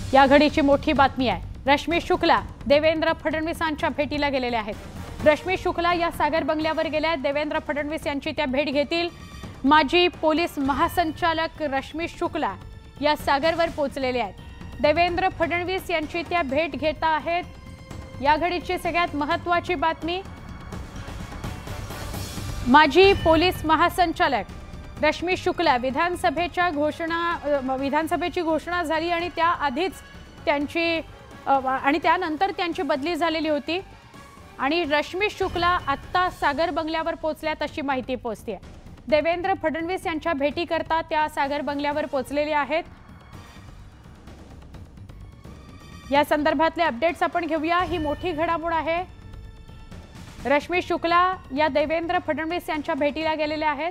या घडीची मोठी बातमी आहे। रश्मी शुक्ला देवेंद्र फडणवीसांच्या भेटीला गेलेले आहेत। रश्मी शुक्ला या सागर बंगल्यावर गेल्या आहेत। देवेंद्र फडणवीस यांची त्या भेट घेतील। माजी पोलीस महासंचालक रश्मी शुक्ला या सागरवर पोहोचलेले आहेत। देवेंद्र फडणवीस यांची त्या भेट घेता आहेत। या घडीची सगळ्यात महत्त्वाची बातमी, माजी पोलीस महासंचालक रश्मी शुक्ला विधानसभेची घोषणा झाली आणि त्याआधीच त्यानंतर त्यांची बदली झालेली होती आणि रश्मी शुक्ला आता सागर बंगल्यावर पोहोचल्यात अशी माहिती पोहोचते। देवेंद्र फडणवीस यांच्या भेटी करता त्या सागर बंगल्यावर पोहोचलेले आहेत। या संदर्भातले अपडेट्स आपण घेऊया। ही मोठी घडामोड आहे। रश्मी शुक्ला या देवेंद्र फडणवीस यांच्या भेटीला गेलेले आहेत।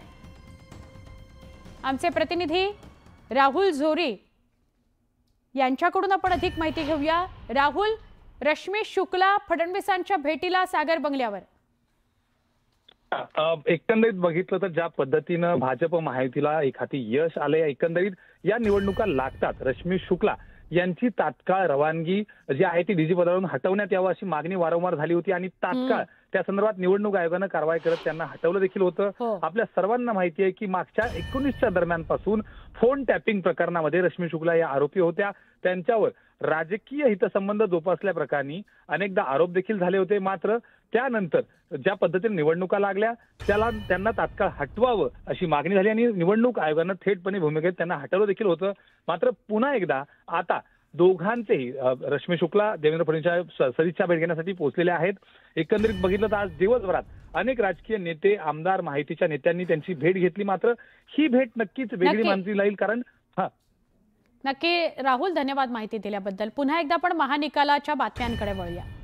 आमचे प्रतिनिधी राहुल झोरी यांच्याकडून आपण अधिक माहिती घेऊया। राहुल, रश्मी शुक्ला फडणवीसांच्या भेटीला सागर बंगल्यावर एकंदरीत बघितलं तर ज्या पद्धतीनं भाजप महायुतीला एक हाती यश आले, एकंदरीत या निवडणुका लागतात रश्मी शुक्ला यांची तात्काळ रवानगी जी आहे ती डीजी पदावरून हटवण्यात यावं अशी मागणी वारंवार झाली होती आणि तात्काळ त्या संदर्भात निवडणूक आयोगानं कारवाई करत त्यांना हटवलं देखील होतं। आपल्या सर्वांना माहिती आहे की मागच्या 19च्या दरम्यानपासून फोन टॅपिंग प्रकरणामध्ये रश्मी शुक्ला या आरोपी होत्या। त्यांच्यावर राजकीय हितसंबंध जोपासल्या प्रकरणी अनेकदा आरोप देखील झाले होते। मात्र त्यानंतर ज्या पद्धतीने निवडणुका लागल्या त्यांना तात्काळ हटवावं अशी मागणी झाली आणि निवडणूक आयोगानं थेटपणे भूमिकेत त्यांना हटवलं देखील होतं। मात्र पुन्हा एकदा आता दोघांचेही रश्मी शुक्ला देवेंद्र फडणवीस सदिच्छा भेट घेण्यासाठी पोहोचलेले आहेत। एकंदरीत बघितलं तर आज दिवसभरात अनेक राजकीय नेते, आमदार, माहितीच्या नेत्यांनी त्यांची भेट घेतली। मात्र ही भेट नक्कीच वेगळी मानली जाईल कारण नक्की राहुल, धन्यवाद माहिती दिल्याबद्दल। पुन्हा एकदा आपण महानिकालाच्या बातम्यांकडे वळूया।